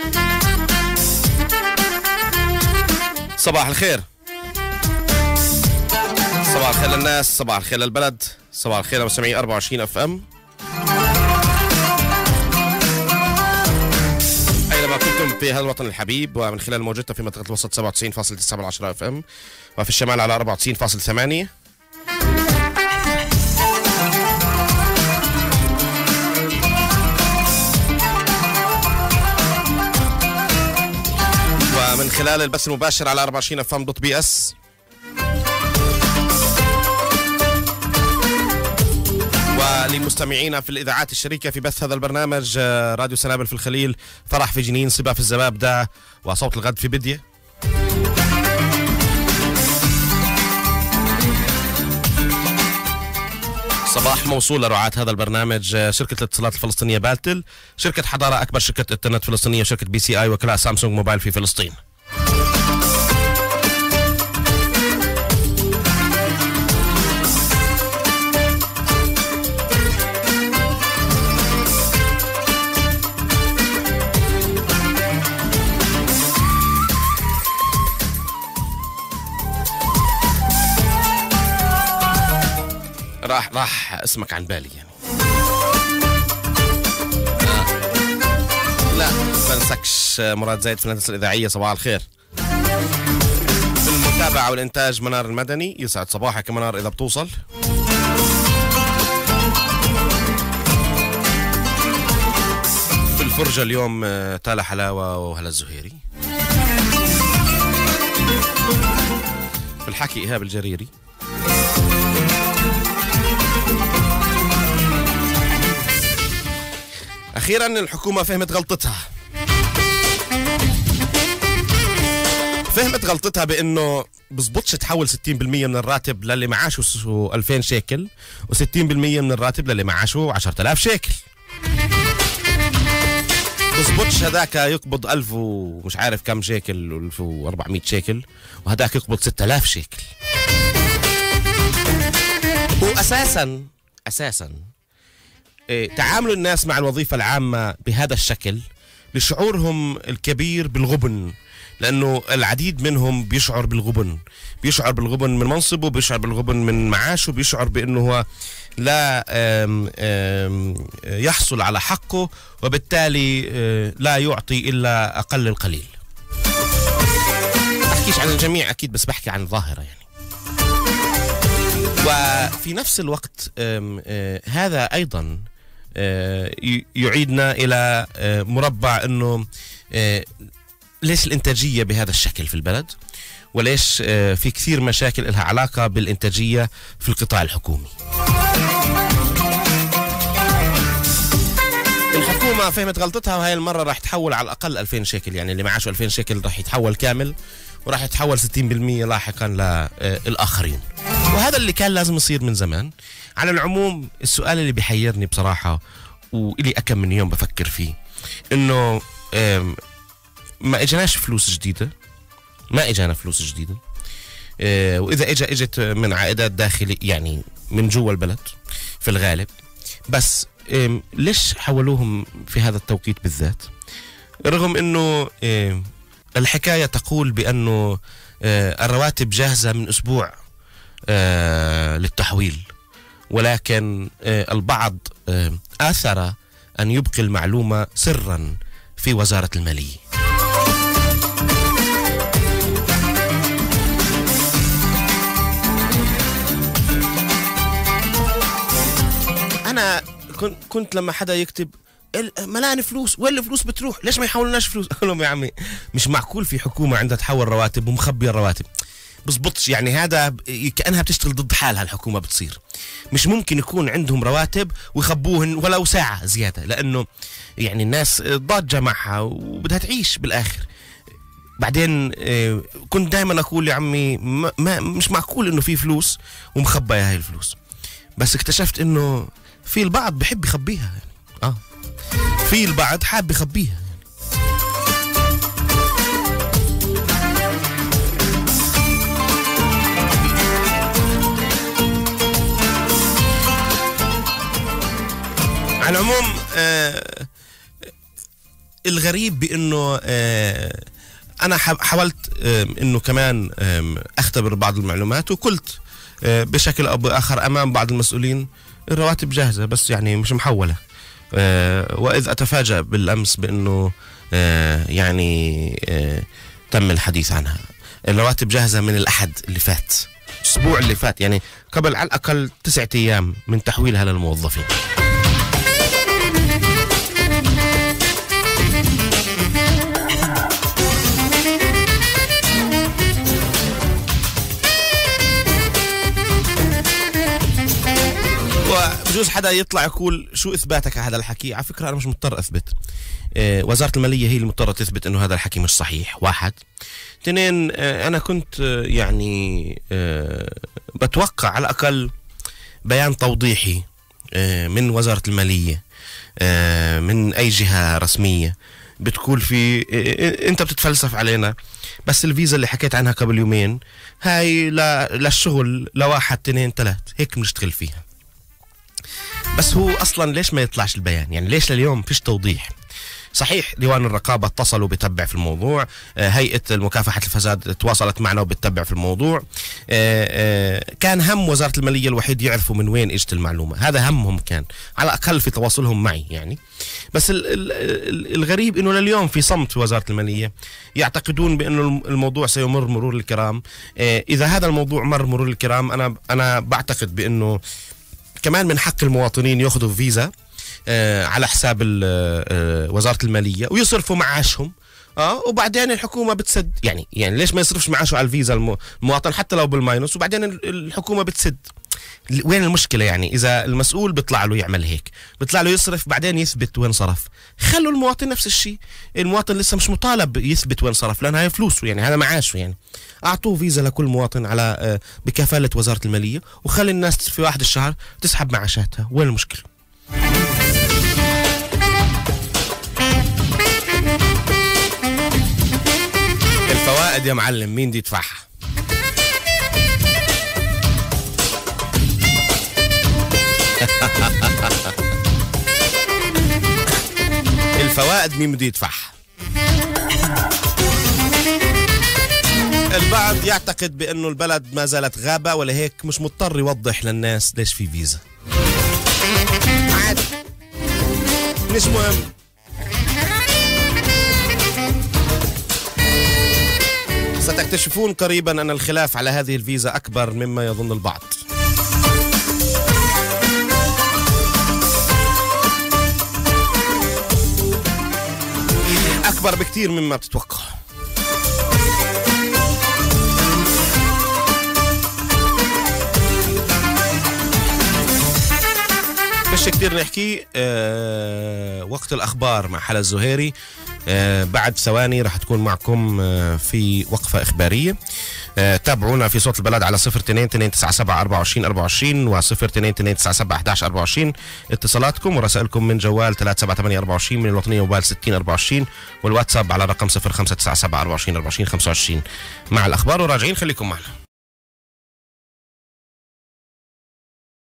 صباح الخير، صباح الخير للناس، صباح الخير للبلد، صباح الخير لمستمعي 24 اف ام اينما كنتم في هذا الوطن الحبيب، ومن خلال موجتنا في منطقة الوسط 97.9 اف ام، وفي الشمال على 94.8. ومن خلال البث المباشر على 24fm.bs. ولمستمعينا في الإذاعات الشريكة في بث هذا البرنامج: راديو سنابل في الخليل، فرح في جنين، صبا في الزبابدة، وصوت الغد في بدية. صباح موصول لرعاة هذا البرنامج: شركة الاتصالات الفلسطينية بالتل، شركة حضارة أكبر شركة انترنت فلسطينية، وشركة BCI وكلاء سامسونج موبايل في فلسطين. راح اسمك عن بالي يعني. لا ما ننسكش مراد زايد في الهندسة الإذاعية. صباح الخير. في المتابعة والإنتاج منار المدني، يسعد صباحك منار إذا بتوصل. في الفرجة اليوم تالا حلاوة وهلا الزهيري. في الحكي إيهاب الجريري. أخيرا الحكومة فهمت غلطتها، فهمت غلطتها بأنه بزبطش تحول 60% من الراتب للي معاشه 2000 شيكل، و60% من الراتب للي معاشه 10,000 شيكل. بزبطش هداك يقبض 1000 ومش عارف كم شيكل، 1400 شيكل، وهداك يقبض 6000 شيكل. وأساسا تعامل الناس مع الوظيفة العامة بهذا الشكل لشعورهم الكبير بالغبن، لأنه العديد منهم بيشعر بالغبن من منصبه، بيشعر بالغبن من معاشه، بيشعر بأنه هو لا يحصل على حقه، وبالتالي لا يعطي إلا أقل القليل. بحكيش عن الجميع أكيد، بس بحكي عن ظاهرة يعني. وفي نفس الوقت هذا أيضا يعيدنا إلى مربع أنه ليش الإنتاجية بهذا الشكل في البلد، وليش في كثير مشاكل لها علاقة بالإنتاجية في القطاع الحكومي. الحكومة فهمت غلطتها، وهي المرة راح تحول على الأقل 2000 شيكل، يعني اللي معاشه 2000 شيكل راح يتحول كامل، وراح يتحول 60% لاحقا للآخرين. وهذا اللي كان لازم يصير من زمان. على العموم السؤال اللي بيحيرني بصراحة، وإلي أكم من يوم بفكر فيه، إنه ما إجاناش فلوس جديدة، ما إجانا فلوس جديدة، وإذا إجت من عائدات داخلية يعني من جوا البلد في الغالب، بس ليش حولوهم في هذا التوقيت بالذات؟ رغم إنه الحكاية تقول بأنه الرواتب جاهزة من أسبوع للتحويل، ولكن البعض آثر أن يبقي المعلومة سرا في وزارة المالية. أنا كنت لما حدا يكتب ملان فلوس، وين الفلوس بتروح؟ ليش ما يحولناش فلوس؟ أقول لهم يا عمي مش معقول في حكومة عندها تحول رواتب ومخبية الرواتب، بزبطش يعني. هذا كأنها بتشتغل ضد حالها الحكومة بتصير. مش ممكن يكون عندهم رواتب ويخبوهن ولو ساعة زيادة، لأنه يعني الناس ضاجة معها وبدها تعيش بالآخر. بعدين كنت دائما أقول يا عمي مش معقول إنه في فلوس ومخبية هاي الفلوس، بس اكتشفت إنه في البعض بحب يخبيها يعني. في البعض حاب يخبيها يعني. على العموم الغريب بأنه أنا حاولت أنه كمان أختبر بعض المعلومات، وقلت بشكل أو بآخر أمام بعض المسؤولين الرواتب جاهزة بس يعني مش محولة. وإذ أتفاجأ بالأمس بأنه تم الحديث عنها. الرواتب جاهزة من الأحد اللي فات، الأسبوع اللي فات، يعني قبل على الأقل 9 أيام من تحويلها للموظفين. وبجوز حدا يطلع يقول شو إثباتك على هذا الحكي؟ على فكرة أنا مش مضطر أثبت، وزارة المالية هي المضطرة تثبت أنه هذا الحكي مش صحيح. 1 2 أنا كنت بتوقع على الأقل بيان توضيحي من وزارة المالية، من أي جهة رسمية بتقول في أنت بتتفلسف علينا، بس الفيزا اللي حكيت عنها قبل يومين هاي للشغل ل1 2 3 هيك بنشتغل فيها. بس هو أصلا ليش ما يطلعش البيان؟ يعني ليش لليوم فيش توضيح؟ صحيح ديوان الرقابة اتصل وبتبع في الموضوع، هيئة مكافحة الفساد تواصلت معنا وبتتبع في الموضوع، كان هم وزارة المالية الوحيد يعرفوا من وين اجت المعلومة، هذا همهم كان على الأقل في تواصلهم معي يعني. بس الغريب انه لليوم في صمت في وزارة المالية، يعتقدون بانه الموضوع سيمر مرور الكرام. اذا هذا الموضوع مر مرور الكرام، انا بعتقد بانه كمان من حق المواطنين ياخذوا فيزا على حساب وزارة المالية ويصرفوا معاشهم، وبعدين الحكومة بتسد. يعني ليش ما يصرفش معاشه على الفيزا المواطن حتى لو بالماينس، وبعدين الحكومة بتسد؟ وين المشكلة؟ يعني إذا المسؤول بيطلع له يعمل هيك، بيطلع له يصرف بعدين يثبت وين صرف، خلوا المواطن نفس الشيء. المواطن لسه مش مطالب يثبت وين صرف لأن هاي فلوسه، يعني هذا معاشه. يعني أعطوه فيزا لكل مواطن على بكفالة وزارة المالية، وخلي الناس في 1 الشهر تسحب معاشاتها. وين المشكلة؟ الفوائد يا معلم مين دي يدفعها؟ الفوائد مين بده يدفعها؟ البعض يعتقد بأنه البلد ما زالت غابة، ولهيك مش مضطر يوضح للناس ليش في فيزا. عادي، مش مهم. ستكتشفون قريبا أن الخلاف على هذه الفيزا أكبر مما يظن البعض. أكبر بكتير مما بتتوقع. فيش كتير نحكي. وقت الأخبار مع حلا الزهيري. بعد ثواني رح تكون معكم في وقفة إخبارية. تابعونا في صوت البلد على 02-297-24-24 و 02-297-11-24. اتصالاتكم ورسائلكم من جوال 378-24، من الوطنية موبايل 60-24، والواتساب على رقم 0597-24-24-25. مع الأخبار وراجعين، خليكم معنا.